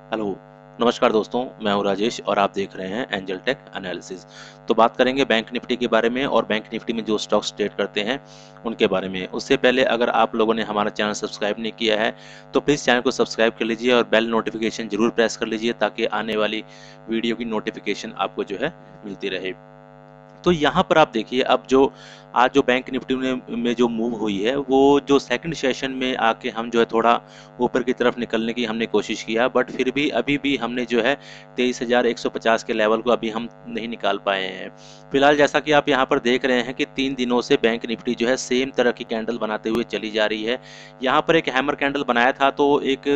Hello, नमस्कार दोस्तों, मैं हूं राजेश और आप देख रहे हैं एंजल टेक एनालिसिस। तो बात करेंगे बैंक निफ्टी के बारे में और बैंक निफ्टी में जो स्टॉक्स ट्रेड करते हैं उनके बारे में। उससे पहले अगर आप लोगों ने हमारा चैनल सब्सक्राइब नहीं किया है तो प्लीज़ चैनल को सब्सक्राइब कर लीजिए और बेल नोटिफिकेशन जरूर प्रेस कर लीजिए ताकि आने वाली वीडियो की नोटिफिकेशन आपको जो है मिलती रहे। तो यहाँ पर आप देखिए, अब जो आज जो बैंक निफ्टी में जो मूव हुई है, वो जो सेकंड सेशन में आके हम जो है थोड़ा ऊपर की तरफ निकलने की हमने कोशिश किया, बट फिर भी अभी भी हमने जो है 23,150 के लेवल को अभी हम नहीं निकाल पाए हैं। फिलहाल जैसा कि आप यहाँ पर देख रहे हैं कि 3 दिनों से बैंक निफ्टी जो है सेम तरह की कैंडल बनाते हुए चली जा रही है। यहाँ पर एक हैमर कैंडल बनाया था, तो एक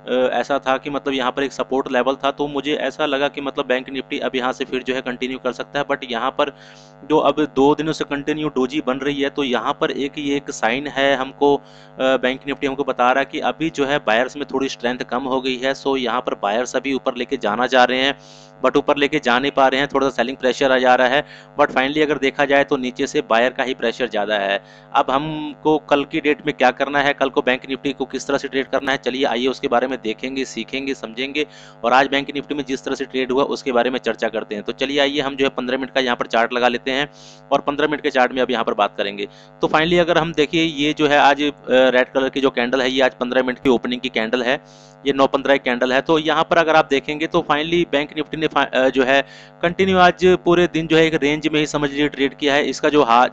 ऐसा था कि मतलब यहाँ पर एक सपोर्ट लेवल था, तो मुझे ऐसा लगा कि मतलब बैंक निफ्टी अब यहाँ से फिर जो है कंटिन्यू कर सकता है। बट यहाँ पर जो अब 2 दिनों से कंटिन्यू डोजी बन रही है, तो यहाँ पर ये एक साइन है हमको, बैंक निफ्टी हमको बता रहा है कि अभी जो है बायर्स में थोड़ी स्ट्रेंथ कम हो गई है। सो यहाँ पर बायर्स अभी ऊपर लेके जाना चाह रहे हैं, बट ऊपर लेके जा नहीं पा रहे हैं, थोड़ा सा सेलिंग प्रेशर आ जा रहा है। बट फाइनली अगर देखा जाए तो नीचे से बायर का ही प्रेशर ज़्यादा है। अब हमको कल की डेट में क्या करना है, कल को बैंक निफ्टी को किस तरह से ट्रेड करना है, चलिए आइए उसके बारे में देखेंगे, सीखेंगे, समझेंगे। और आज बैंक निफ्टी में जिस तरह से ट्रेड हुआ उसके बारे में चर्चा करते हैं। तो चलिए आइए हम जो है 15 मिनट का यहाँ पर चार्ट लगा लेते हैं और 15 मिनट के चार्ट में अब यहाँ पर बात करेंगे। तो फाइनली अगर हम देखिए, ये जो है आज रेड कलर की जो कैंडल है, ये आज 15 मिनट की ओपनिंग की कैंडल है, ये 9:15 कैंडल है। तो यहाँ पर अगर आप देखेंगे तो फाइनली बैंक निफ्टी ने जो है कंटिन्यू आज पूरे दिन जो है एक रेंज में ही समझ लीजिए ट्रेड किया है। इसका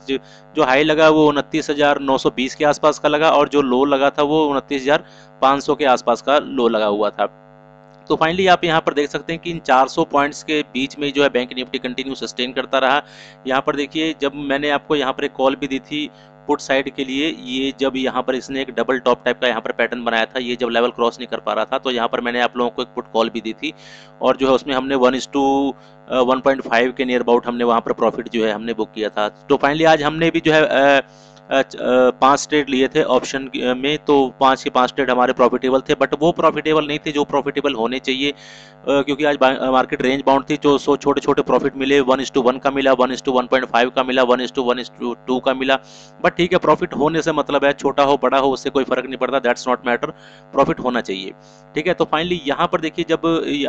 जो हाई लगा वो 29,920 के आसपास का लगा, और जो लो लगा था वो 29,500 के आसपास का लो लगा हुआ था। तो फाइनली आप यहाँ पर देख सकते हैं कि इन 400 पॉइंट्स के बीच में जो है बैंक निफ्टी कंटिन्यू सस्टेन करता रहा। यहाँ पर देखिए, जब मैंने आपको यहाँ पर एक कॉल भी दी थी पुट साइड के लिए, ये जब यहाँ पर इसने एक डबल टॉप टाइप का यहाँ पर पैटर्न बनाया था, ये जब लेवल क्रॉस नहीं कर पा रहा था, तो यहाँ पर मैंने आप लोगों को एक पुट कॉल भी दी थी, और जो है उसमें हमने 1:1.5 के नियर अबाउट हमने वहाँ पर प्रॉफिट जो है हमने बुक किया था। तो फाइनली आज हमने भी जो है 5 ट्रेड लिए थे ऑप्शन में, तो 5 के 5 ट्रेड हमारे प्रॉफिटेबल थे, बट वो प्रॉफिटेबल नहीं थे जो प्रॉफिटेबल होने चाहिए, क्योंकि आज मार्केट रेंज बाउंड थी। जो सो छोटे छोटे प्रॉफिट मिले, 1:1 का मिला, 1:1.5 का मिला, 1:1:2 का मिला। बट ठीक है, प्रॉफिट होने से मतलब है, छोटा हो बड़ा हो उससे कोई फर्क नहीं पड़ता, दैट्स नॉट मैटर, प्रॉफिट होना चाहिए। ठीक है, तो फाइनली यहाँ पर देखिए, जब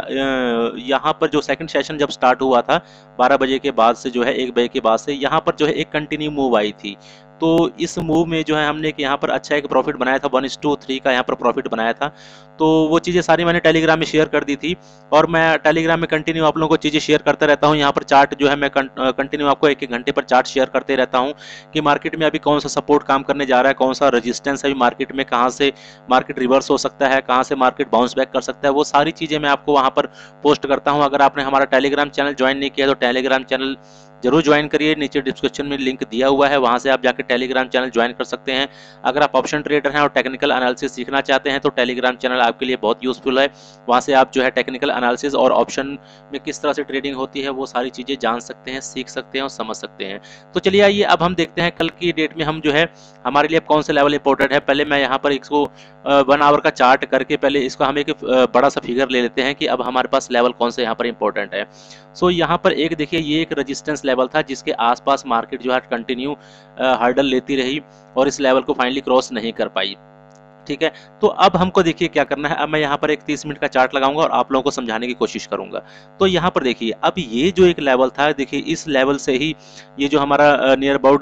यहाँ पर जो सेकंड सेशन जब स्टार्ट हुआ था 12 बजे के बाद से, जो है 1 बजे के बाद से, यहाँ पर जो है एक कंटिन्यू मूव आई थी। तो इस मूव में जो है हमने यहाँ पर अच्छा एक प्रॉफिट बनाया था, 1:3 का यहाँ पर प्रॉफिट बनाया था। तो वो चीज़ें सारी मैंने टेलीग्राम में शेयर कर दी थी, और मैं टेलीग्राम में कंटिन्यू आप लोगों को चीज़ें शेयर करता रहता हूँ। यहाँ पर चार्ट जो है मैं कंटिन्यू आपको 1-1 घंटे पर चार्ट शेयर करते रहता हूँ कि मार्केट में अभी कौन सा सपोर्ट काम करने जा रहा है, कौन सा रजिस्टेंस है अभी मार्केट में, कहाँ से मार्केट रिवर्स हो सकता है, कहाँ से मार्केट बाउंस बैक कर सकता है, वो सारी चीज़ें मैं आपको वहाँ पर पोस्ट करता हूँ। अगर आपने हमारा टेलीग्राम चैनल ज्वाइन नहीं किया तो टेलीग्राम चैनल जरूर ज्वाइन करिए, नीचे डिस्क्रिप्शन में लिंक दिया हुआ है, वहां से आप जाकर टेलीग्राम चैनल ज्वाइन कर सकते हैं। अगर आप ऑप्शन ट्रेडर हैं और टेक्निकल एनालिसिस सीखना चाहते हैं तो टेलीग्राम चैनल आपके लिए बहुत यूजफुल है। वहां से आप जो है टेक्निकल एनालिसिस और ऑप्शन में किस तरह से ट्रेडिंग होती है वो सारी चीज़ें जान सकते हैं, सीख सकते हैं और समझ सकते हैं। तो चलिए आइए अब हम देखते हैं कल की डेट में हम जो है हमारे लिए कौन सा लेवल इंपॉर्टेंट है। पहले मैं यहाँ पर इसको 1 आवर का चार्ट करके पहले इसको हम एक बड़ा सा फिगर ले लेते हैं कि अब हमारे पास लेवल कौन सा यहाँ पर इंपॉर्टेंट है। सो यहाँ पर एक देखिए, ये एक रेजिस्टेंस लेवल था जिसके आसपास मार्केट जो है कंटिन्यू हर्डल लेती रही और इस लेवल को फाइनली क्रॉस नहीं कर पाई। ठीक है, तो अब हमको देखिए क्या करना है। अब मैं यहाँ पर एक 30 मिनट का चार्ट लगाऊंगा और आप लोगों को समझाने की कोशिश करूंगा। तो यहाँ पर देखिए, अब ये जो एक लेवल था, देखिए इस लेवल से ही ये जो हमारा नियर अबाउट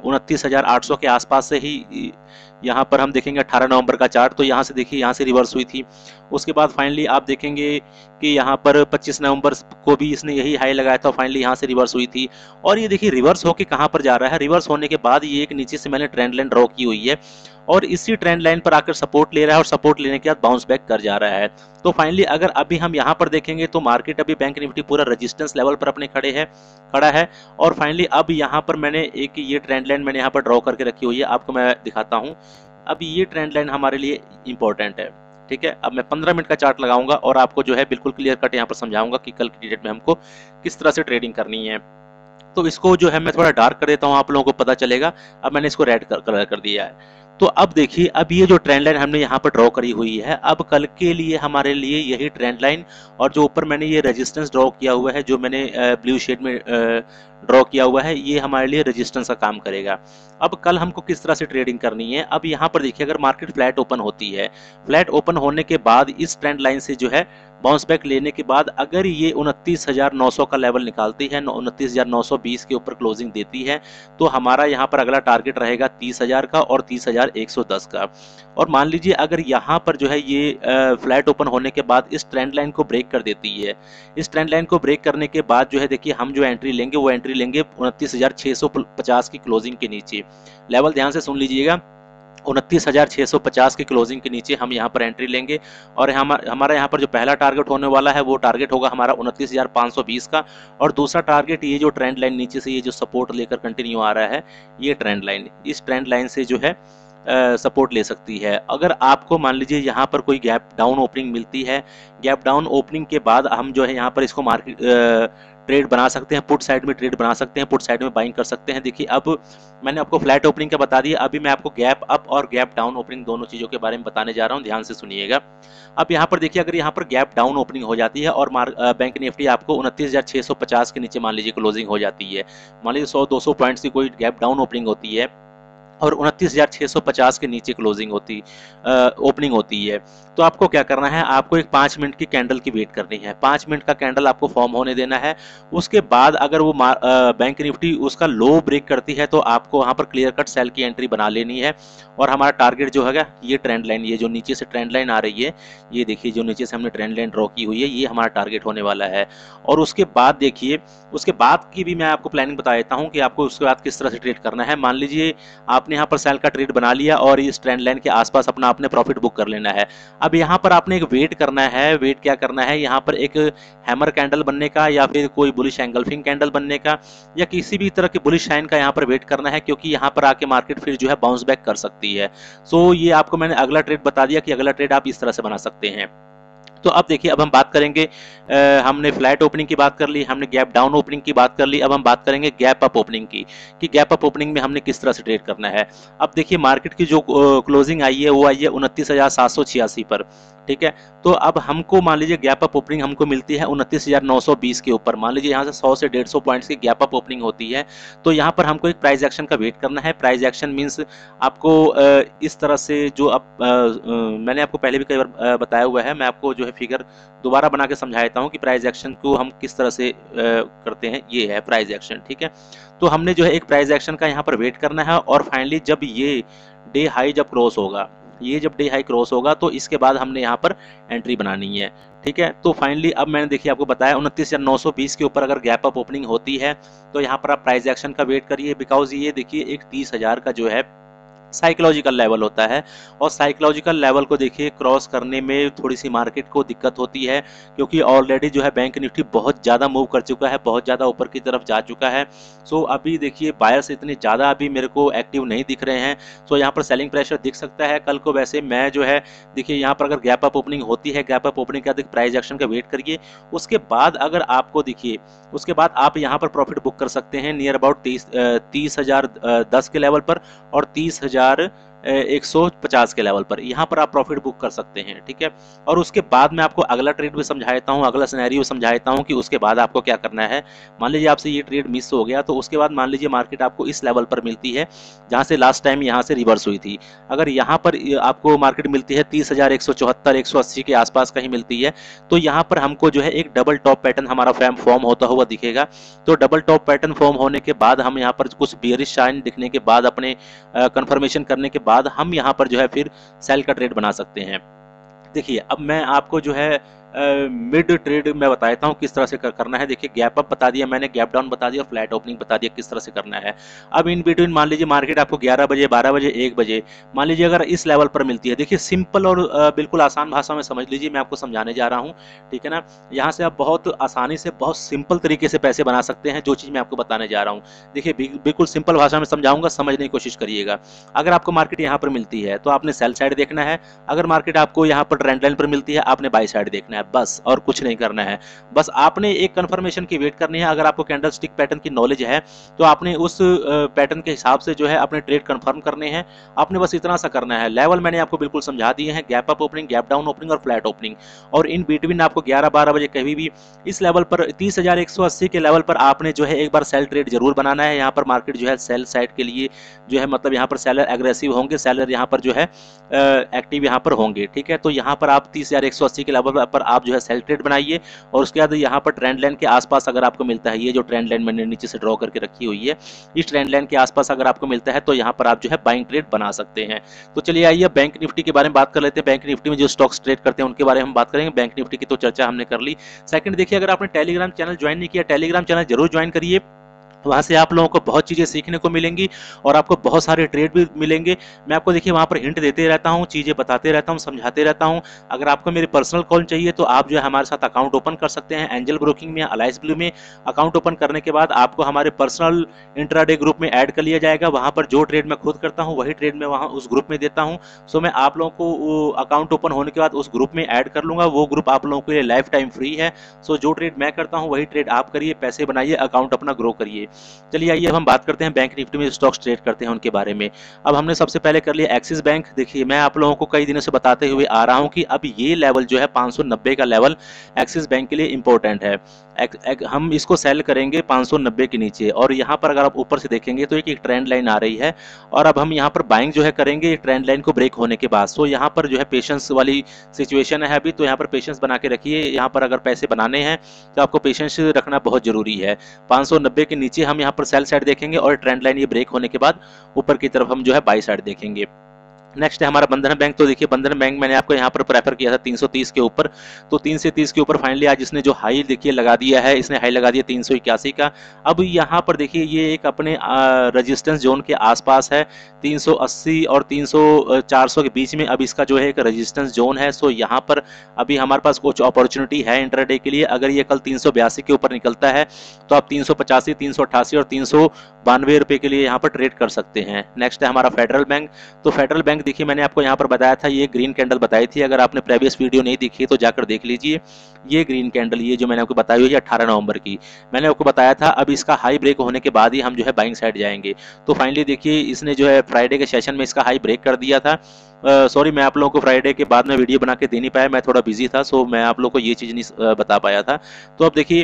29,800 के आसपास से ही यहाँ पर हम देखेंगे 18 नवंबर का चार्ट। तो यहाँ से देखिए, यहाँ से रिवर्स हुई थी। उसके बाद फाइनली आप देखेंगे कि यहाँ पर 25 नवंबर को भी इसने यही हाई लगाया था, फाइनली यहाँ से रिवर्स हुई थी। और ये देखिए रिवर्स होके कहाँ पर जा रहा है, रिवर्स होने के बाद ये एक नीचे से मैंने ट्रेंड लाइन ड्रॉ की हुई है और इसी ट्रेंड लाइन पर आकर सपोर्ट ले रहा है और सपोर्ट लेने के बाद बाउंस बैक कर जा रहा है। तो फाइनली अगर अभी हम यहाँ पर देखेंगे तो मार्केट अभी बैंक निफ्टी पूरा रेजिस्टेंस लेवल पर अपने खड़ा है। और फाइनली अब यहाँ पर मैंने एक ये ट्रेंड लाइन मैंने यहाँ पर ड्रॉ करके रखी हुई है, आपको मैं दिखाता हूँ। अब ये ट्रेंड लाइन हमारे लिए इंपॉर्टेंट है। ठीक है, अब मैं 15 मिनट का चार्ट लगाऊंगा और आपको जो है बिल्कुल क्लियर कट यहाँ पर समझाऊंगा कि कल की डेट में हमको किस तरह से ट्रेडिंग करनी है। तो इसको जो है मैं थोड़ा डार्क कर देता हूँ, आप लोगों को पता चलेगा। अब मैंने इसको रेड कलर कर दिया है। तो अब देखिए, अब ये जो ट्रेंड लाइन हमने यहाँ पर ड्रॉ करी हुई है, अब कल के लिए हमारे लिए यही ट्रेंड लाइन और जो ऊपर मैंने ये रेजिस्टेंस ड्रॉ किया हुआ है, जो मैंने ब्लू शेड में ड्रॉ किया हुआ है, ये हमारे लिए रेजिस्टेंस का काम करेगा। अब कल हमको किस तरह से ट्रेडिंग करनी है, अब यहाँ पर देखिए, अगर मार्केट फ्लैट ओपन होती है, फ्लैट ओपन होने के बाद इस ट्रेंड लाइन से जो है बाउंस बैक लेने के बाद अगर ये 29,900 का लेवल निकालती है, 29,920 के ऊपर क्लोजिंग देती है, तो हमारा यहाँ पर अगला टारगेट रहेगा 30,000 का और 30,110 का। और मान लीजिए अगर यहाँ पर जो है ये फ्लैट ओपन होने के बाद इस ट्रेंड लाइन को ब्रेक कर देती है, इस ट्रेंड लाइन को ब्रेक करने के बाद जो है देखिए हम जो एंट्री लेंगे वो एंट्री लेंगे 29,650 की क्लोजिंग के नीचे। लेवल ध्यान से सुन लीजिएगा, 29,650 की क्लोजिंग के नीचे हम यहाँ पर एंट्री लेंगे और हमारा यहाँ पर जो पहला टारगेट होने वाला है वो टारगेट होगा हमारा 29,520 का। और दूसरा टारगेट ये जो ट्रेंड लाइन नीचे से ये जो सपोर्ट लेकर कंटिन्यू आ रहा है, ये ट्रेंड लाइन, इस ट्रेंड लाइन से जो है सपोर्ट ले सकती है। अगर आपको मान लीजिए यहाँ पर कोई गैप डाउन ओपनिंग मिलती है, गैप डाउन ओपनिंग के बाद हम जो है यहाँ पर इसको मार्केट ट्रेड बना सकते हैं, पुट साइड में ट्रेड बना सकते हैं, पुट साइड में बाइंग कर सकते हैं। देखिए अब मैंने आपको फ्लैट ओपनिंग का बता दिया, अभी मैं आपको गैप अप और गैप डाउन ओपनिंग दोनों चीज़ों के बारे में बताने जा रहा हूँ, ध्यान से सुनिएगा। अब यहाँ पर देखिए अगर यहाँ पर गैप डाउन ओपनिंग हो जाती है और बैंक निफ्टी आपको 29,650 के नीचे मान लीजिए क्लोजिंग हो जाती है, मान लीजिए 100-200 पॉइंट्स की कोई गैप डाउन ओपनिंग होती है और 29,650 के नीचे क्लोजिंग ओपनिंग होती है, तो आपको क्या करना है, आपको एक 5 मिनट की कैंडल की वेट करनी है। 5 मिनट का कैंडल आपको फॉर्म होने देना है। उसके बाद अगर वो बैंक निफ्टी उसका लो ब्रेक करती है तो आपको वहाँ पर क्लियर कट सेल की एंट्री बना लेनी है। और हमारा टारगेट जो है ये ट्रेंड लाइन, ये जो नीचे से ट्रेंड लाइन आ रही है, ये देखिए जो नीचे से हमने ट्रेंड लाइन ड्रॉ की हुई है, ये हमारा टारगेट होने वाला है। और उसके बाद देखिए, उसके बाद की भी मैं आपको प्लानिंग बता देता हूँ कि आपको उसके बाद किस तरह से ट्रेड करना है। मान लीजिए आपने यहाँ पर सेल का ट्रेड बना लिया और इस ट्रेंड लाइन के आसपास अपना आपने प्रॉफिट बुक कर लेना है। अब यहाँ पर आपने एक वेट करना है, वेट क्या करना है, यहाँ पर एक हैमर कैंडल बनने का या फिर कोई बुलिश एंगल्फिंग कैंडल बनने का या किसी भी तरह की बुलिश साइन का यहाँ पर वेट करना है, क्योंकि यहाँ पर आके मार्केट फिर जो है बाउंस बैक कर सकती है। सो ये आपको मैंने अगला ट्रेड बता दिया कि अगला ट्रेड आप इस तरह से बना सकते हैं। तो अब देखिए अब हम बात करेंगे, हमने फ्लैट ओपनिंग की बात कर ली, हमने गैप डाउन ओपनिंग की बात कर ली, अब हम बात करेंगे गैप अप ओपनिंग की कि गैप अप ओपनिंग में हमने किस तरह से ट्रेड करना है। अब देखिए मार्केट की जो क्लोजिंग आई है वो आई है 29,786 पर, ठीक है। तो अब हमको मान लीजिए गैप अप ओपनिंग हमको मिलती है 29,920 के ऊपर, मान लीजिए यहाँ से 100 से 150 पॉइंट्स की गैप अप ओपनिंग होती है, तो यहाँ पर हमको एक प्राइस एक्शन का वेट करना है। प्राइस एक्शन मीन्स आपको इस तरह से जो मैंने आपको पहले भी कई बार बताया हुआ है, मैं आपको जो है फिगर दोबारा बना के समझा देता हूँ कि प्राइस एक्शन को हम किस तरह से करते हैं। ये है प्राइस एक्शन, ठीक है। तो हमने जो है एक प्राइस एक्शन का यहाँ पर वेट करना है और फाइनली जब ये डे हाई जब क्रॉस होगा, ये जब डे हाई क्रॉस होगा तो इसके बाद हमने यहाँ पर एंट्री बनानी है, ठीक है। तो फाइनली अब मैंने देखिए आपको बताया 29,920 के ऊपर अगर गैप अप ओपनिंग होती है तो यहाँ पर आप प्राइस एक्शन का वेट करिए, बिकॉज ये देखिए एक 30,000 का जो है साइकोलॉजिकल लेवल होता है और साइकोलॉजिकल लेवल को देखिए क्रॉस करने में थोड़ी सी मार्केट को दिक्कत होती है, क्योंकि ऑलरेडी जो है बैंक निफ्टी बहुत ज़्यादा मूव कर चुका है, बहुत ज़्यादा ऊपर की तरफ जा चुका है। सो अभी देखिए बायर्स इतने ज़्यादा अभी मेरे को एक्टिव नहीं दिख रहे हैं। सो यहाँ पर सेलिंग प्रेशर दिख सकता है कल को। वैसे मैं जो है देखिए यहाँ पर अगर गैप अप ओपनिंग होती है, गैप अप ओपनिंग का प्राइस एक्शन का वेट करिए, उसके बाद अगर आपको देखिए उसके बाद आप यहाँ पर प्रॉफिट बुक कर सकते हैं नियर अबाउट 30,010 के लेवल पर और 30,150 के लेवल पर, यहाँ पर आप प्रॉफिट बुक कर सकते हैं, ठीक है। और उसके बाद मैं आपको अगला ट्रेड भी समझा देता हूँ, अगला सिनेरियो समझा देता हूँ कि उसके बाद आपको क्या करना है। मान लीजिए आपसे ये ट्रेड मिस हो गया तो उसके बाद मान लीजिए मार्केट आपको इस लेवल पर मिलती है जहाँ से लास्ट टाइम यहाँ से रिवर्स हुई थी। अगर यहाँ पर आपको मार्केट मिलती है 30,174 180 के आसपास कहीं मिलती है, तो यहाँ पर हमको जो है एक डबल टॉप पैटर्न हमारा फॉर्म होता हुआ दिखेगा। तो डबल टॉप पैटर्न फॉर्म होने के बाद हम यहाँ पर कुछ बेयरिश साइन दिखने के बाद अपने कंफर्मेशन करने के बाद हम यहाँ पर जो है फिर सेल का ट्रेड बना सकते हैं। देखिए अब मैं आपको जो है मिड ट्रेड में बताता हूँ किस तरह से करना है। देखिए गैप अप बता दिया मैंने, गैप डाउन बता दिया, फ्लैट ओपनिंग बता दिया किस तरह से करना है। अब इन बिटवीन मान लीजिए मार्केट आपको 11 बजे 12 बजे 1 बजे मान लीजिए अगर इस लेवल पर मिलती है, देखिए सिंपल और बिल्कुल आसान भाषा में समझ लीजिए, मैं आपको समझाने जा रहा हूँ, ठीक है ना। यहाँ से आप बहुत आसानी से बहुत सिंपल तरीके से पैसे बना सकते हैं, जो चीज़ मैं आपको बताने जा रहा हूँ। देखिए बिल्कुल सिंपल भाषा में समझाऊंगा, समझने की कोशिश करिएगा। अगर आपको मार्केट यहाँ पर मिलती है तो आपने सेल साइड देखना है, अगर मार्केट आपको यहाँ पर ट्रेंड लाइन पर मिलती है आपने बाई साइड देखना है, बस और कुछ नहीं करना है। बस आपने एक कंफर्मेशन की वेट करनी है। अगर आपको कैंडलस्टिक पैटर्न की नॉलेज है तो आपने उस पैटर्न के हिसाब से जो है अपने ट्रेड कंफर्म करने हैं, आपने बस इतना सा करना है। लेवल मैंने आपको बिल्कुल समझा दिए हैं, gap up opening, gap down opening और फ्लैट ओपनिंग। और इन बिटवीन आपको 11-12 बजे कभी भी इस लेवल पर 30,180 के लेवल पर आपने जो है एक बार सेल ट्रेड जरूर बनाना है। यहाँ पर मार्केट जो है सेल साइड के लिए जो है मतलब यहाँ पर सेलर एग्रेसिव होंगे, सेलर यहाँ पर जो है एक्टिव यहाँ पर होंगे, ठीक है। तो यहाँ पर आप 30,180 के लेवल पर आप जो है सेल ट्रेड बनाइए और उसके बाद यहाँ पर ट्रेंड लाइन के आसपास अगर आपको मिलता है, ये जो ट्रेंड लाइन मैंने नीचे से ड्रॉ करके रखी हुई है, इस ट्रेंड लाइन के आसपास अगर आपको मिलता है तो यहाँ पर आप जो है बाइंग ट्रेड बना सकते हैं। तो चलिए आइए बैंक निफ्टी के बारे में बात कर लेते हैं। बैंक निफ्टी में जो स्टॉक्स ट्रेड करते हैं उनके बारे में हम बात करेंगे। बैंक निफ्टी की तो चर्चा हमने कर ली। सेकंड देखिए, अगर आपने टेलीग्राम चैनल ज्वाइन नहीं किया, टेलीग्राम चैनल जरूर ज्वाइन करिए। वहाँ से आप लोगों को बहुत चीज़ें सीखने को मिलेंगी और आपको बहुत सारे ट्रेड भी मिलेंगे। मैं आपको देखिए वहाँ पर हिंट देते रहता हूँ, चीज़ें बताते रहता हूँ, समझाते रहता हूँ। अगर आपको मेरी पर्सनल कॉल चाहिए तो आप जो है हमारे साथ अकाउंट ओपन कर सकते हैं एंजल ब्रोकिंग में या अलाइस ब्लू में। अकाउंट ओपन करने के बाद आपको हमारे पर्सनल इंट्राडे ग्रुप में ऐड कर लिया जाएगा। वहाँ पर जो ट्रेड मैं खुद करता हूँ वही ट्रेड मैं वहाँ उस ग्रुप में देता हूँ। सो मैं आप लोगों को अकाउंट ओपन होने के बाद उस ग्रुप में ऐड कर लूँगा। वो ग्रुप आप लोगों के लिए लाइफ टाइम फ्री है। सो जो ट्रेड मैं करता हूँ वही ट्रेड आप करिए, पैसे बनाइए, अकाउंट अपना ग्रो करिए। चलिए आइए हम बात करते हैं बैंक निफ्टी में स्टॉक्स ट्रेड करते हैं उनके बारे में। अब हमने सबसे पहले कर लिया एक्सिस बैंक। देखिए मैं आप लोगों को कई दिनों से बताते हुए आ रहा हूं कि अब ये लेवल जो है 590 का लेवल एक्सिस बैंक के लिए इंपॉर्टेंट है। हम इसको सेल करेंगे 590 के नीचे और यहाँ पर अगर आप ऊपर से देखेंगे तो एक ट्रेंड लाइन आ रही है और अब हम यहाँ पर बाइंग जो है करेंगे ट्रेंड लाइन को ब्रेक होने के बाद। सो यहाँ पर जो है पेशेंस वाली सिचुएशन है अभी, तो यहाँ पर पेशेंस बना के रखिए। यहाँ पर अगर पैसे बनाने हैं तो आपको पेशेंस रखना बहुत जरूरी है। 590 के नीचे हम यहाँ पर सेल साइड देखेंगे और ट्रेंड लाइन ये ब्रेक होने के बाद ऊपर की तरफ हम जो है बाई साइड देखेंगे। नेक्स्ट है हमारा बंधन बैंक। तो देखिए बंधन बैंक मैंने आपको यहाँ पर प्रेफर किया था 330 के ऊपर, तो 3 से 30 के ऊपर फाइनली आज इसने जो हाई देखिए लगा दिया है, इसने हाई लगा दिया 381 का। अब यहाँ पर देखिए ये एक अपने रेजिस्टेंस जोन के आसपास है, 380 और 400 के बीच में अब इसका जो है एक रेजिस्टेंस जोन है। सो यहाँ पर अभी हमारे पास कुछ अपॉर्चुनिटी है इंट्राडे के लिए। अगर ये कल 382 के ऊपर निकलता है तो आप 385, 388 और 392 रुपये के लिए यहाँ पर ट्रेड कर सकते हैं। नेक्स्ट है हमारा फेडरल बैंक। तो फेडरल बैंक देखिए मैंने आपको यहाँ पर बताया था, ये ग्रीन कैंडल बताई थी। अगर आपने प्रीवियस वीडियो नहीं देखी तो जाकर देख लीजिए। ये ग्रीन कैंडल ये जो मैंने आपको बताई हुई है 18 नवंबर की, मैंने आपको बताया था अब इसका हाई ब्रेक होने के बाद ही हम जो है बाइंग साइड जाएंगे। तो फाइनली देखिए इसने जो है फ्राइडे के सेशन में इसका हाई ब्रेक कर दिया था। सॉरी मैं आप लोगों को फ्राइडे के बाद में वीडियो बना के दे नहीं पाया, मैं थोड़ा बिजी था। सो मैं आप लोगों को ये चीज़ नहीं बता पाया था। तो अब देखिए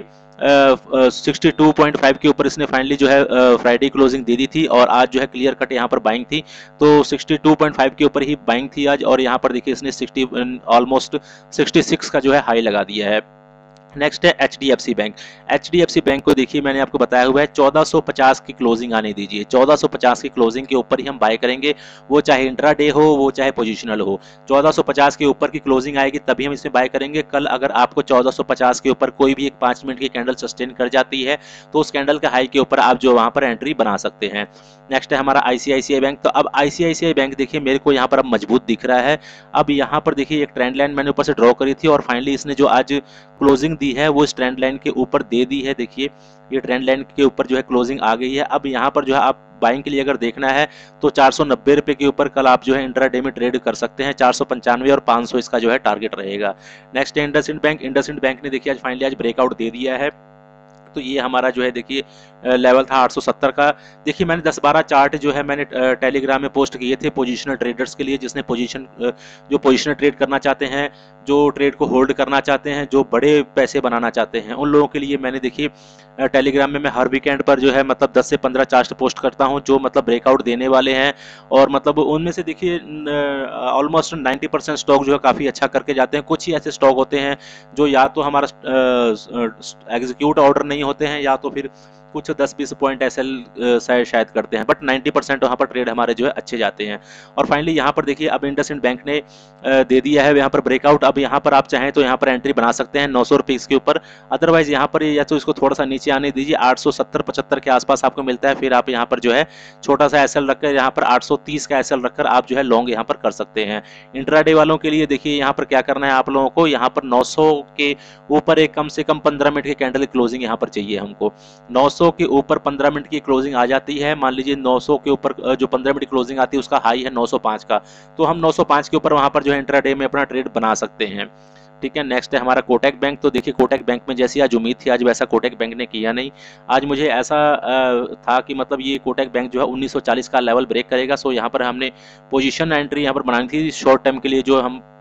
62.5 के ऊपर इसने फाइनली जो है फ्राइडे क्लोजिंग दे दी थी और आज जो है क्लियर कट यहाँ पर बाइंग थी। तो 62.5 के ऊपर ही बाइंग थी आज और यहाँ पर देखिए इसने ऑलमोस्ट 66 का जो है हाई लगा दिया है। नेक्स्ट है HDFC बैंक। HDFC बैंक को देखिए मैंने आपको बताया हुआ है 1450 की क्लोजिंग आने दीजिए। 1450 की क्लोजिंग के ऊपर ही हम बाय करेंगे, वो चाहे इंट्राडे हो वो चाहे पोजीशनल हो। 1450 के ऊपर की क्लोजिंग आएगी तभी हम इसमें बाय करेंगे। कल अगर आपको 1450 के ऊपर कोई भी एक 5 मिनट की कैंडल सस्टेन कर जाती है तो उस कैंडल के हाई के ऊपर आप जो वहां पर एंट्री बना सकते हैं। नेक्स्ट है हमारा ICICI बैंक। तो अब ICICI बैंक देखिए मेरे को यहाँ पर अब मजबूत दिख रहा है। अब यहाँ पर देखिए एक ट्रेंड लाइन मैंने ऊपर से ड्रॉ करी थी और फाइनली इसने जो आज क्लोजिंग दी है वो इस ट्रेंड लाइन के ऊपर दे दी है। देखिए ये ट्रेंड लाइन के ऊपर जो है क्लोजिंग आ गई है। अब यहाँ पर जो है आप बाइंग के लिए अगर देखना है तो 490 रुपये के ऊपर कल आप जो है इंट्राडे में ट्रेड कर सकते हैं। 495 और 500 इसका जो है टारगेट रहेगा। नेक्स्ट है इंडसइंड बैंक। इंडसइंड बैंक ने देखिए आज फाइनली आज ब्रेकआउट दे दिया है। तो ये हमारा जो है देखिए लेवल था 870 का। देखिए मैंने 10-12 चार्ट जो है मैंने टेलीग्राम में पोस्ट किए थे पोजीशनल ट्रेडर्स के लिए, जिसने जो पोजीशनल ट्रेड करना चाहते हैं, जो ट्रेड को होल्ड करना चाहते हैं, जो बड़े पैसे बनाना चाहते हैं, उन लोगों के लिए मैंने देखिए टेलीग्राम में मैं हर वीकेंड पर जो है मतलब 10 से 15 चार्ट पोस्ट करता हूं जो मतलब ब्रेकआउट देने वाले हैं। और मतलब उनमें से देखिए ऑलमोस्ट 90% स्टॉक जो है काफ़ी अच्छा करके जाते हैं। कुछ ही ऐसे स्टॉक होते हैं जो या तो हमारा एग्जीक्यूट ऑर्डर नहीं होते हैं या तो फिर कुछ 10-20 पॉइंट एसएल शायद करते हैं, बट 90% वहाँ पर ट्रेड हमारे जो है अच्छे जाते हैं। और फाइनली यहाँ पर देखिए अब इंडसइंड बैंक ने दे दिया है यहाँ पर ब्रेकआउट। अब यहाँ पर आप चाहें तो यहाँ पर एंट्री बना सकते हैं 900 रुपये इसके ऊपर। अदरवाइज यहाँ पर या तो इसको थोड़ा सा नीचे आने दीजिए, 870-75 के आसपास आपको मिलता है, फिर आप यहाँ पर जो है छोटा सा एसएल रखकर यहाँ पर 830 का एसएल रखकर आप जो है लॉन्ग यहाँ पर कर सकते हैं। इंट्राडे वालों के लिए देखिए यहाँ पर क्या करना है आप लोगों को, यहाँ पर 900 के ऊपर एक कम से कम 15 मिनट की कैंडल क्लोजिंग यहाँ पर चाहिए हमको। 900 के ऊपर 15 मिनट की क्लोजिंग आ जाती है, मान लीजिए 900 के ऊपर जो 15 मिनट क्लोजिंग आती है उसका हाई है 905 का, तो हम 905 के ऊपर वहां पर जो है इंट्राडे में अपना ट्रेड बना सकते हैं। ठीक है। नेक्स्ट है हमारा कोटक बैंक। तो देखिए कोटक बैंक में जैसी आज उम्मीद थी आज वैसा कोटक बैंक ने किया नहीं। आज मुझे ऐसा था कि मतलब ये कोटक बैंक जो है 1940 का लेवल ब्रेक करेगा। सो यहाँ पर हमने पोजीशन एंट्री यहाँ पर बनानी थी शॉर्ट टर्म के लिए, जो हम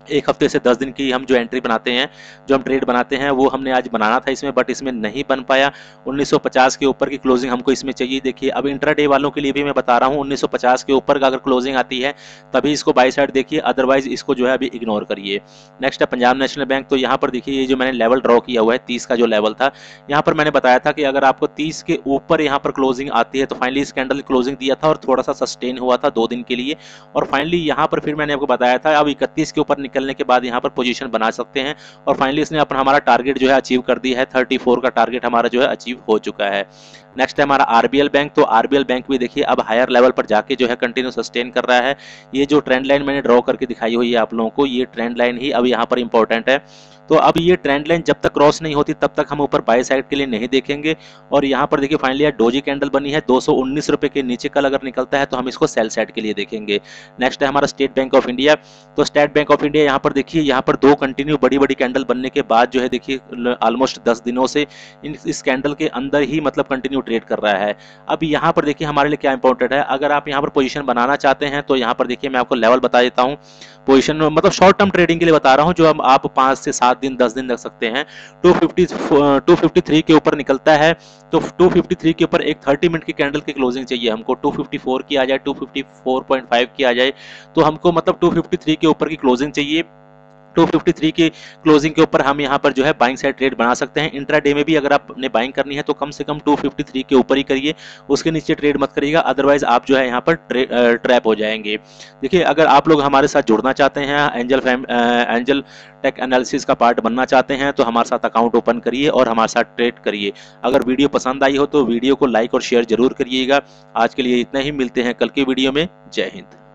एक हफ्ते से 10 दिन की हम जो एंट्री बनाते हैं, जो हम ट्रेड बनाते हैं, वो हमने आज बनाना था इसमें, बट इसमें नहीं बन पाया। 1950 के ऊपर की क्लोजिंग हमको इसमें चाहिए। देखिए अब इंट्राडे वालों के लिए भी मैं बता रहा हूँ, 1950 के ऊपर का अगर क्लोजिंग आती है तभी इसको बाई साइड देखिए, अदरवाइज इसको जो है अभी इग्नोर करिए। नेक्स्ट है पंजाब नेशनल बैंक। तो यहाँ पर देखिए ये जो मैंने लेवल ड्रॉ किया हुआ है 30 का जो लेवल था, यहाँ पर मैंने बताया था कि अगर आपको 30 के ऊपर यहाँ पर क्लोजिंग आती है तो फाइनली इस कैंडल क्लोजिंग दिया था और थोड़ा सा सस्टेन हुआ था 2 दिन के लिए, और फाइनली यहाँ पर फिर मैंने आपको बताया था अब 31 के ऊपर निकलने के बाद यहाँ पर पोजीशन बना सकते हैं, और फाइनली इसने अपना हमारा टारगेट जो है अचीव कर दिया है। 34 का टारगेट हमारा जो है अचीव हो चुका है। नेक्स्ट है हमारा आरबीएल बैंक। तो आरबीएल बैंक भी देखिए अब हायर लेवल पर जाके जो है कंटिन्यू सस्टेन कर रहा है। ये जो ट्रेंड लाइन मैंने ड्रॉ करके दिखाई हुई है आप लोगों को, ये ट्रेंड लाइन ही अब यहाँ पर इंपॉर्टेंट है। तो अब ये ट्रेंड लाइन जब तक क्रॉस नहीं होती तब तक हम ऊपर बाय साइड के लिए नहीं देखेंगे। और यहाँ पर देखिए फाइनली डोजी कैंडल बनी है 219 रुपए के नीचे कल अगर निकलता है तो हम इसको सेल साइड के लिए देखेंगे। नेक्स्ट है हमारा स्टेट बैंक ऑफ इंडिया। तो स्टेट बैंक ऑफ इंडिया यहाँ पर देखिए, यहाँ पर 2 कंटिन्यू बड़ी बड़ी कैंडल बनने के बाद जो है देखिए ऑलमोस्ट 10 दिनों से इस कैंडल के अंदर ही मतलब कंटिन्यू ट्रेड कर रहा है। अब यहाँ पर देखिए हमारे लिए क्या इंपॉर्टेंट है, अगर आप यहाँ पर पोजीशन बनाना चाहते हैं तो यहाँ पर देखिए मैं आपको लेवल बता देता हूँ। पोजीशन मतलब शॉर्ट टर्म ट्रेडिंग के लिए बता रहा हूँ, जो हम आप 5 से 7 दिन 10 दिन रख सकते हैं। 253 के ऊपर निकलता है तो 253 के ऊपर एक 30 मिनट की कैंडल की क्लोजिंग चाहिए हमको। 254 की आ जाए, 254.5 की आ जाए, तो हमको मतलब 253 के ऊपर की क्लोजिंग चाहिए। 253 की क्लोजिंग के ऊपर हम यहाँ पर जो है बाइंग साइड ट्रेड बना सकते हैं। इंट्राडे में भी अगर आपने बाइंग करनी है तो कम से कम 253 के ऊपर ही करिए, उसके नीचे ट्रेड मत करिएगा, अदरवाइज आप जो है यहाँ पर ट्रैप हो जाएंगे। देखिए अगर आप लोग हमारे साथ जुड़ना चाहते हैं, एंजल टेक एनालिसिस का पार्ट बनना चाहते हैं, तो हमारे साथ अकाउंट ओपन करिए और हमारे साथ ट्रेड करिए। अगर वीडियो पसंद आई हो तो वीडियो को लाइक और शेयर जरूर करिएगा। आज के लिए इतना ही, मिलते हैं कल की वीडियो में। जय हिंद।